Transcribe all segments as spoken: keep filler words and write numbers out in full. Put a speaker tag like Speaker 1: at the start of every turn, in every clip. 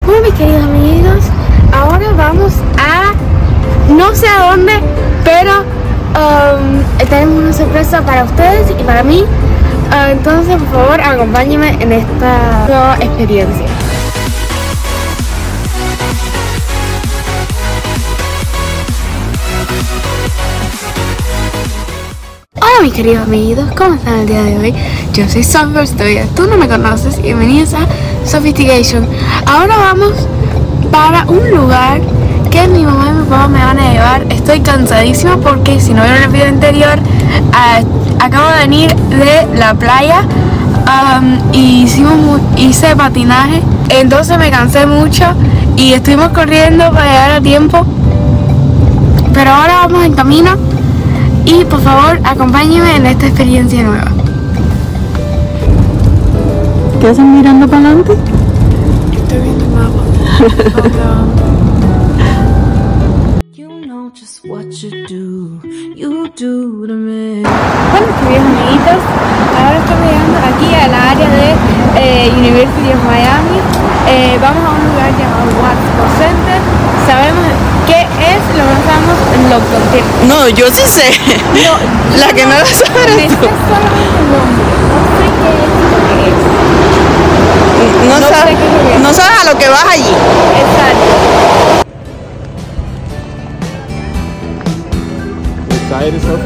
Speaker 1: Bueno, mis queridos amigos, ahora vamos a no sé a dónde, pero um, tenemos una sorpresa para ustedes y para mí. Uh, entonces, por favor, acompáñenme en esta nueva experiencia. Hola mis queridos amiguitos, ¿cómo están el día de hoy? Yo soy Sophie, si todavía tú no me conoces, y bienvenidos a Sophistication. Ahora vamos para un lugar que mi mamá y mi papá me van a llevar. Estoy cansadísima porque, si no vieron el video anterior, uh, acabo de venir de la playa um, y hicimos, hice patinaje, entonces me cansé mucho y estuvimos corriendo para llegar a tiempo, pero ahora vamos en camino. Y por favor, acompáñenme en esta experiencia nueva.
Speaker 2: ¿Qué hacen mirando para adelante?
Speaker 1: Estoy viendo el mapa. Bueno, queridos amiguitos, ahora estamos llegando aquí a la área de eh, University of Miami. Eh, vamos a un lugar llamado Watts Center. Sabemos qué es, lo que no sabemos lo que.
Speaker 2: No, yo sí sé.
Speaker 1: No,
Speaker 2: la que no lo sabe eres tú.
Speaker 1: Solamente el nombre. No sé qué es lo que es.
Speaker 2: No,
Speaker 1: No
Speaker 2: sabes,
Speaker 1: sé qué es lo que es.
Speaker 2: no sabes a lo que vas allí.
Speaker 1: Exacto.
Speaker 3: Excited, so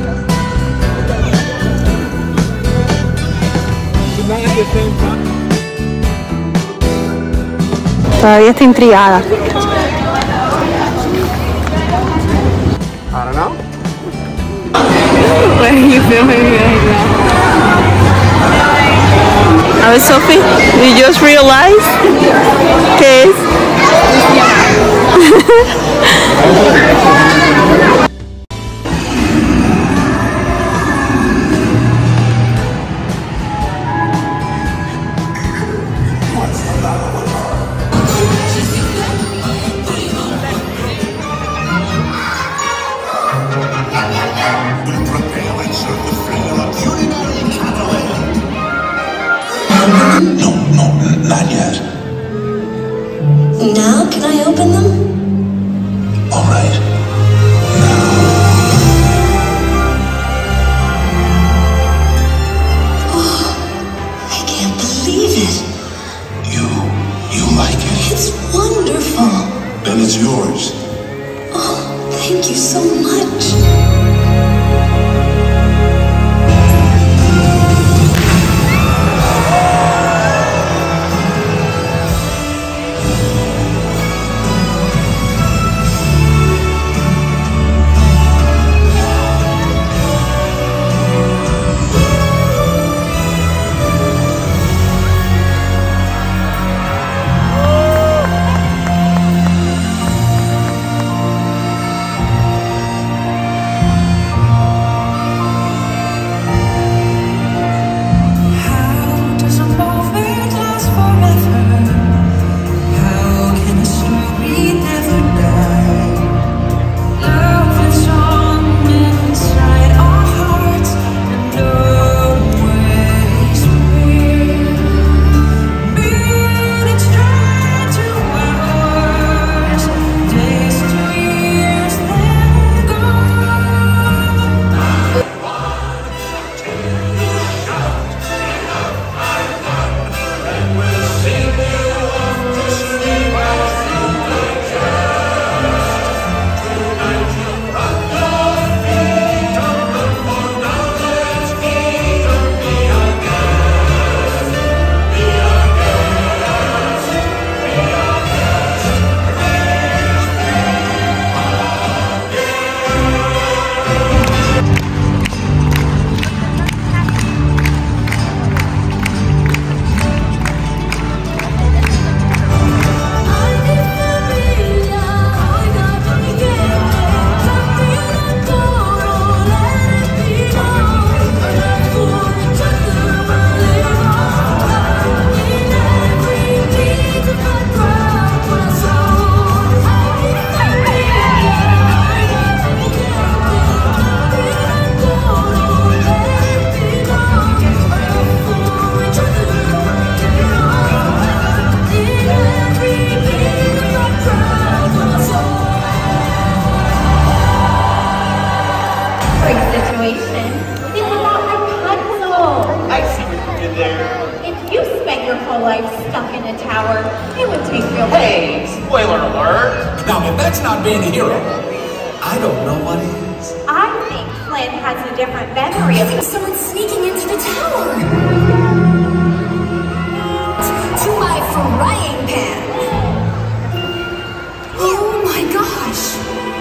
Speaker 3: not at the same time.
Speaker 2: Todavía está intrigada.
Speaker 3: I don't know.
Speaker 1: Pues yo feel muy bien.
Speaker 2: A ver, Sophie, you just realize ¿qué es?
Speaker 4: No, no, not yet.
Speaker 5: Now can I open them?
Speaker 4: All right.
Speaker 5: Oh, I can't believe it.
Speaker 4: You, you like it?
Speaker 5: It's wonderful.
Speaker 4: Then it's yours.
Speaker 5: Oh, thank you so much.
Speaker 6: me feel. Hey, spoiler alert.
Speaker 7: Now, if that's not being a hero, I don't know what is.
Speaker 5: I think Flynn has a different memory of someone sneaking into the tower. To my frying pan. Oh my gosh.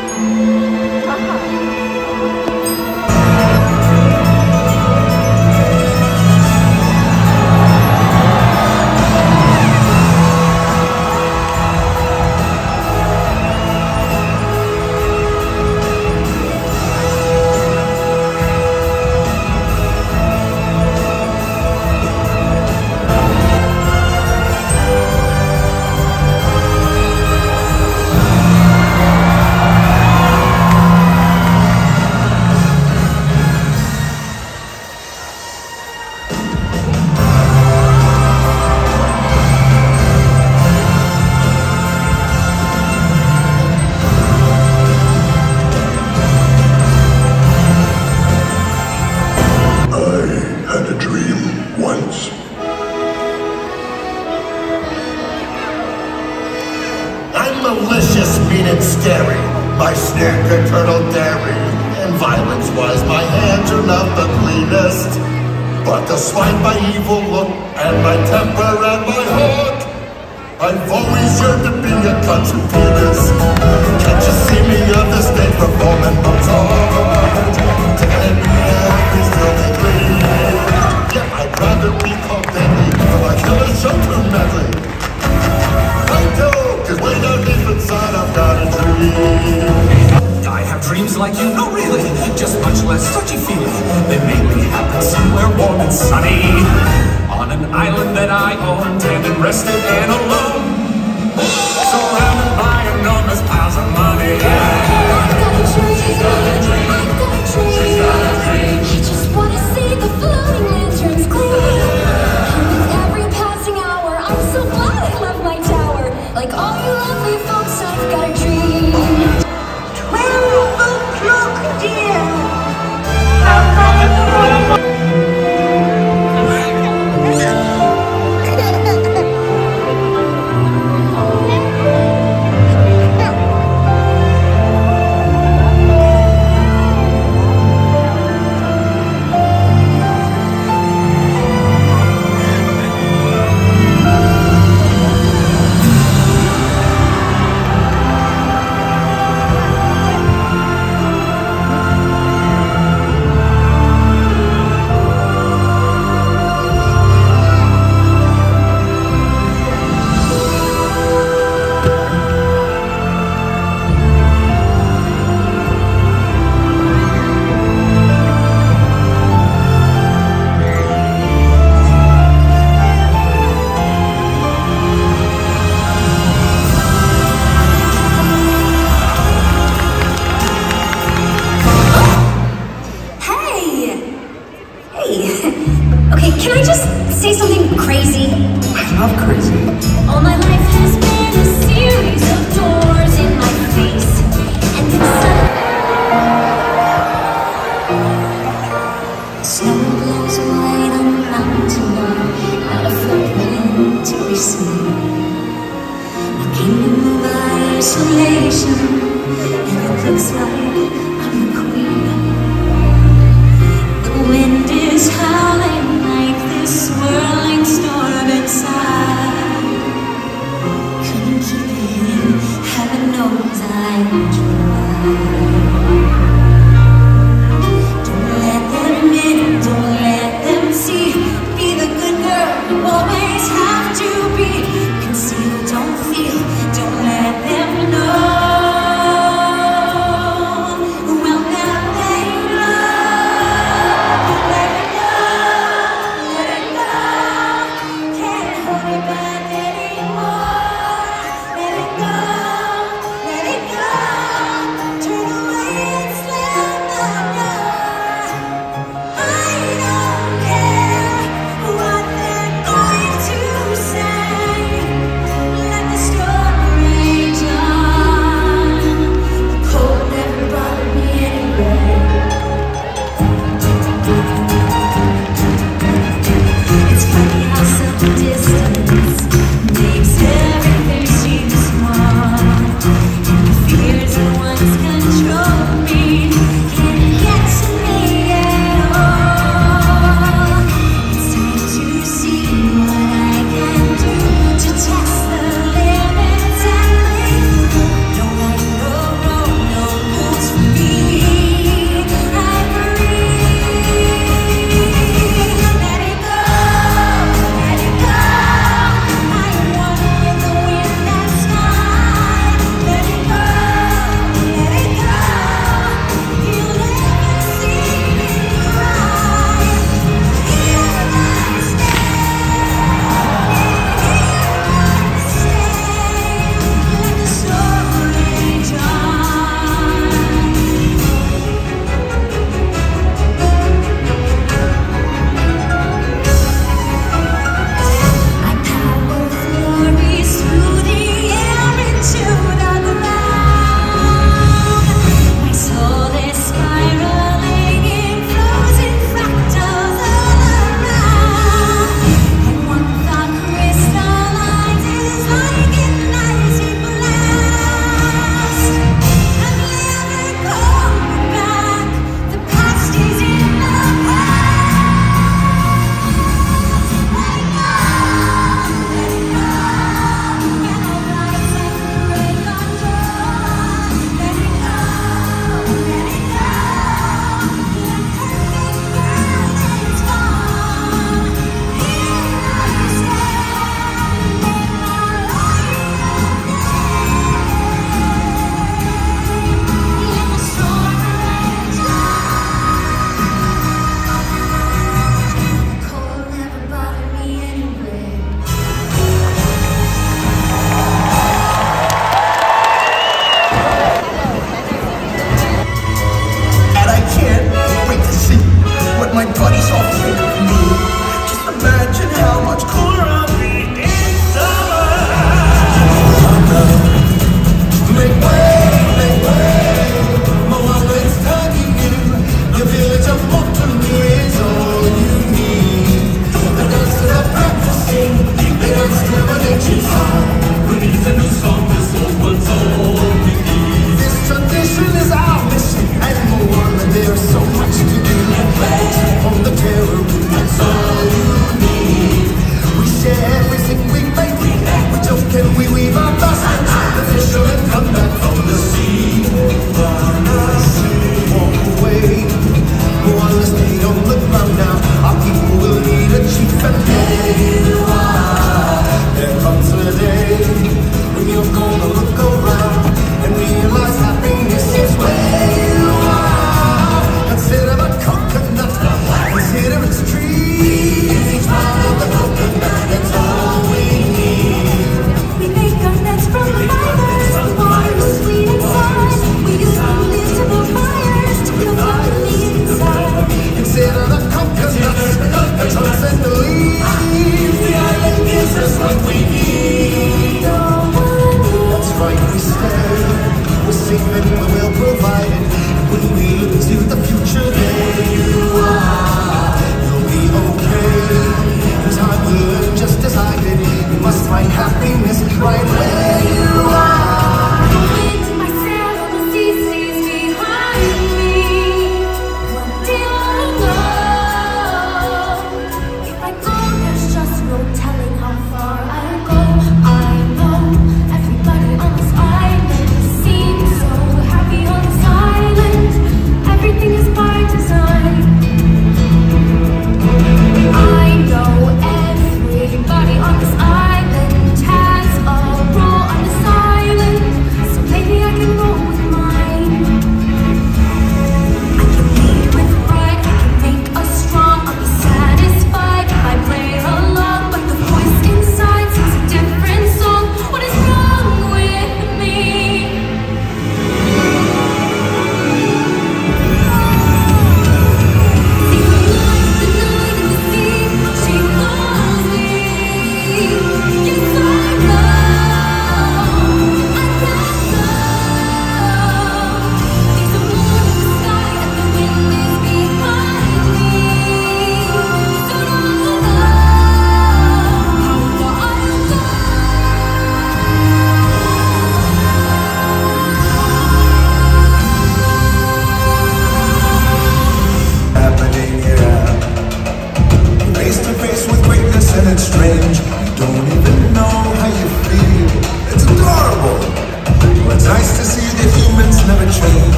Speaker 8: Malicious, mean and scary. My snare could turtle dairy. And violence-wise, my hands are not the cleanest. But despite my evil look and my temper and my hook, I've always yearned to be a country pianist. Can't you see me on the stage performing Mozart? Taking me every filthy clean. Yeah, I'd rather be called deadly for my killer show too medley. I do, cause way down deep inside I've got a dream.
Speaker 7: I have dreams like you, no really, just much less touchy-feely. They mainly happen somewhere warm and sunny, on an island that I own, tended, rested and alone, surrounded by enormous piles of money. I've got a dream, she's got a dream, I've got a dream, she's got a dream.
Speaker 5: I just wanna see the floating lanterns gleam. And with every passing hour, I'm so glad I love my tower. Like all you lovely folks, I've got a dream. Twelve o'clock, dear. Okay, can I just say something crazy?
Speaker 7: I love crazy.
Speaker 5: All my life has been a series of doors in my face. And inside snow blows away the mountain wall, not a floodwind to be seen. A kingdom of isolation, and it looks like I'm the queen. The wind is howling like this swirling storm inside. Couldn't keep it in, heaven knows I tried. Don't let them in, don't let them see. Be the good girl you always have to be. Conceal, don't feel, don't let them know.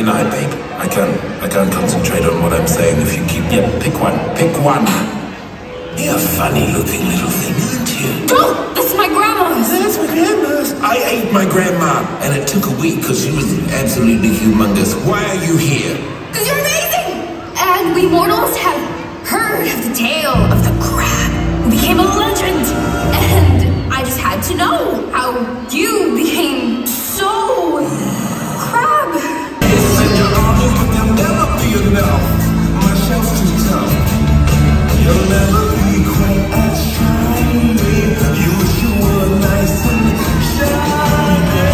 Speaker 4: Good night, babe. I can't, I can't concentrate on what I'm saying if you keep... Yeah, pick one. Pick one. You're a funny-looking little thing, aren't you?
Speaker 5: Don't! This is my grandma's!
Speaker 4: That's my grandma's. I ate my grandma, and it took a week because she was absolutely humongous. Why are you here?
Speaker 5: Because you're amazing! And we mortals have heard of the tale of the crab who became a legend. And I just had to know how you became so... crab.
Speaker 4: And your armies, but they'll never be enough. My shell's too tough. You'll never be quite as shiny. You wish you were nice and shiny.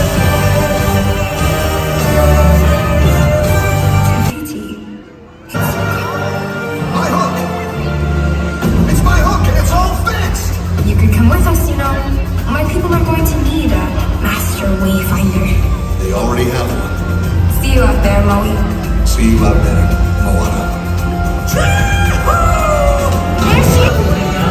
Speaker 8: My hook! It's my hook and it's all fixed!
Speaker 5: You could come with us, you know. My people are going to need a master wayfinder.
Speaker 8: They already have one.
Speaker 5: See you out there, Maui.
Speaker 8: See you out there, Moana.
Speaker 5: There she is.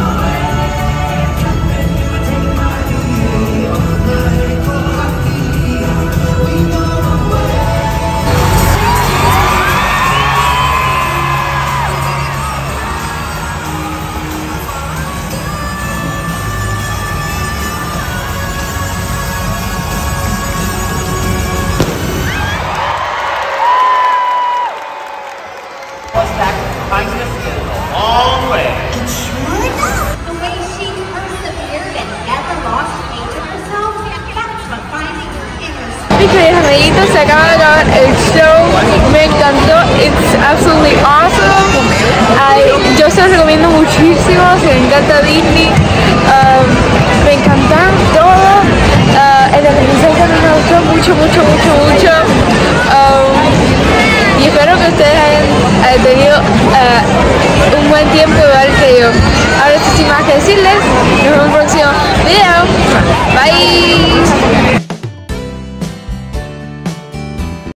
Speaker 6: Kindness is a long way.
Speaker 5: The way she persevered and never lost faith in herself, that's what finding your inner self.
Speaker 1: Mis queridos amiguitos, se acaba de acabar el show, me encantó, it's absolutely awesome. I, yo se los recomiendo muchísimo, si les encanta Disney, um, me encantan todos. Uh, el de la princesa me gustó mucho, mucho, mucho, mucho. Um, y espero que ustedes hayan, hayan tenido uh, un buen tiempo igual que yo. Ahora sí, sin más que